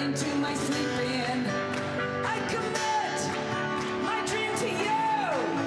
into my sleeping. I commit my dream to you.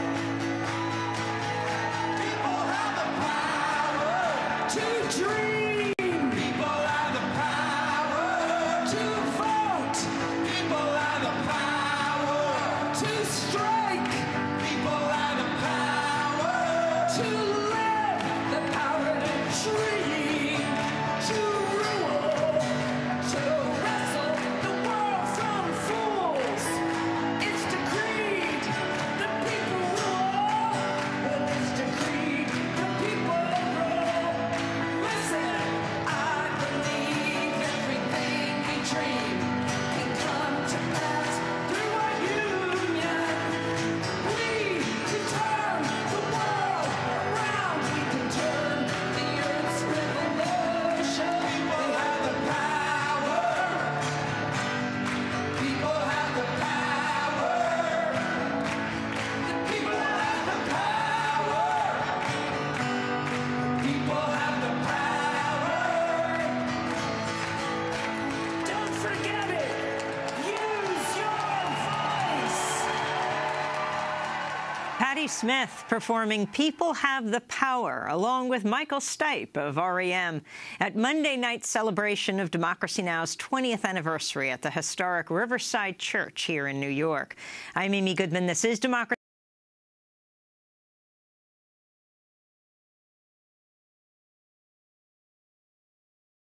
People have the power to dream. People have the power to vote. People have the power to strike. People have the power to live. The power to dream, to rule, to wrestle the world from fools. It's decreed the people rule. Well, it's decreed the people rule. Listen, I believe everything we dream can come to pass through our union. We can turn the world around. We can turn the earth's revolution. People have the power. People have the power. The people have the power. People have the power. Don't forget it. Use your voice. Patti Smith performing People Have the Power, along with Michael Stipe of REM, at Monday night's celebration of Democracy Now!'s 20th anniversary at the historic Riverside Church here in New York. I'm Amy Goodman. This is Democracy